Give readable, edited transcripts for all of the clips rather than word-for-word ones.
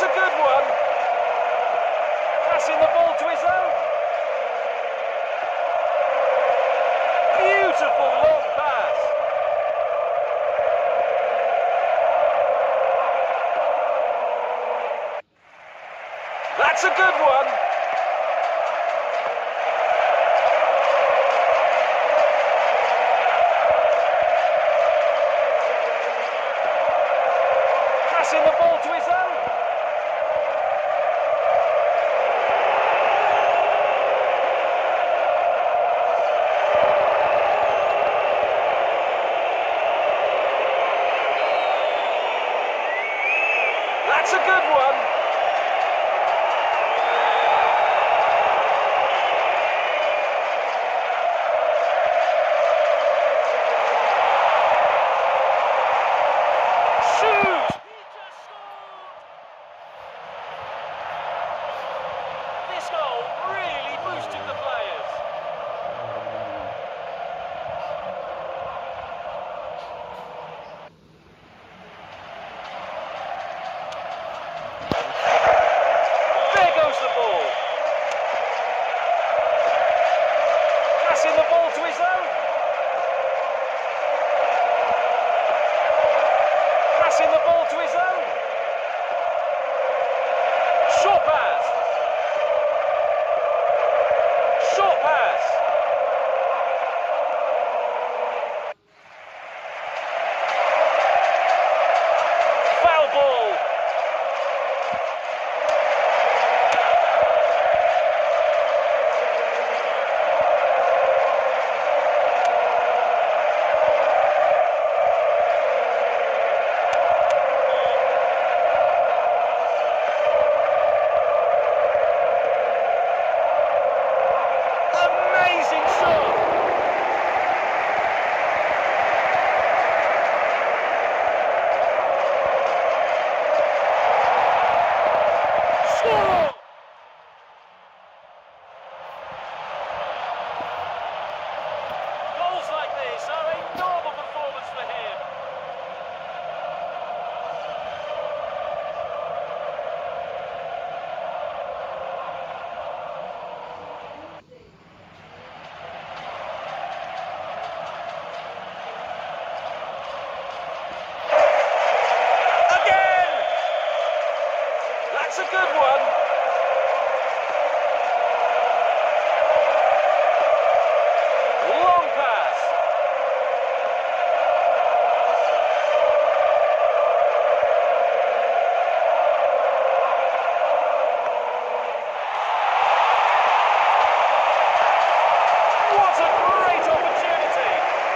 That's a good one. Passing the ball to his own. Beautiful long pass. That's a good one. Passing the ball to his own. That's a good one. Shoot! This goal really boosted the players. There goes the ball. Passing the ball to his own. Passing the ball to his own. Short pass. Short pass. Foul ball. Amazing shot. Score! Goals like this are a normal performance for him. Again! That's a good one. Long pass. What a great opportunity.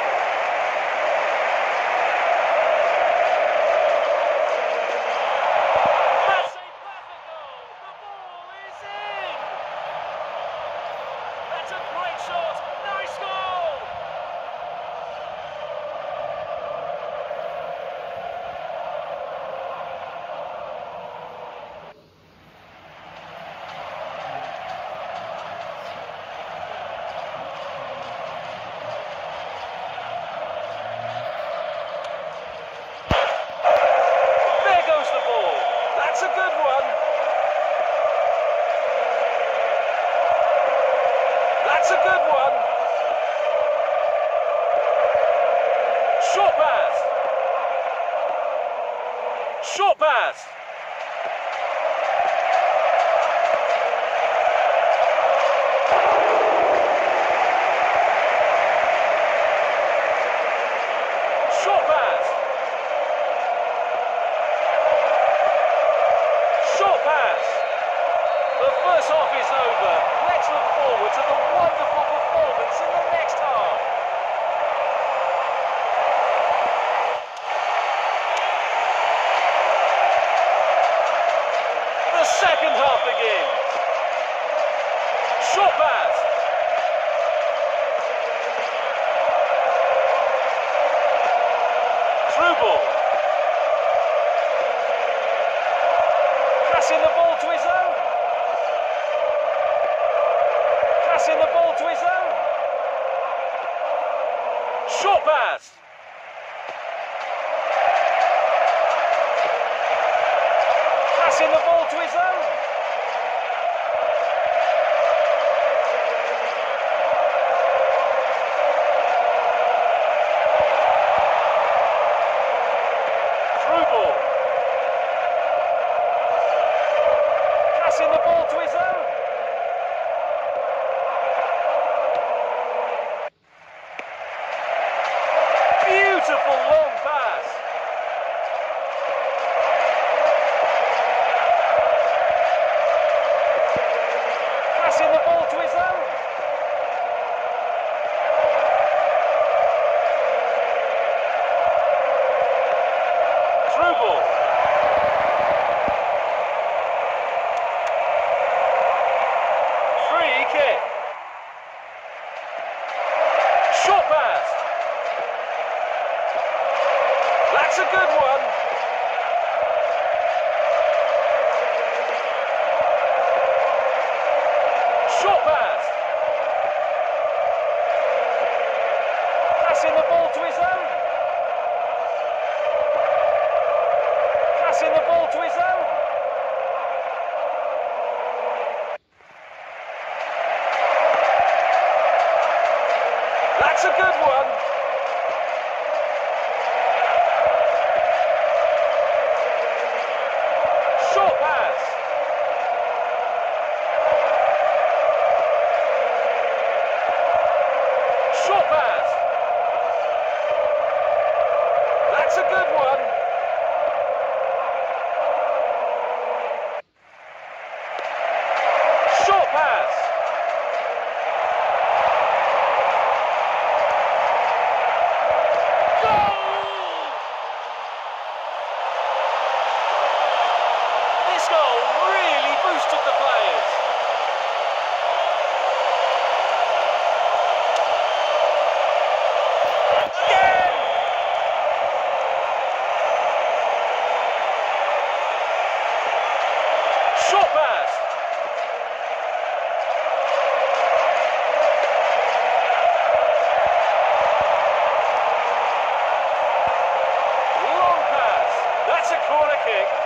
That's a perfect goal. The ball is in. That's a great shot. Nice goal. There goes the ball. That's a good one. That's a good one. Short pass. Short pass. Short pass. Short pass. The first half is over. Let's look forward to the wonderful performance in the next half. The second half begins. Short pass. Through ball. Passing the ball to his own. Passing the ball to his own. Short pass. Passing the ball of the players. Again! Short pass. Long pass. That's a corner kick.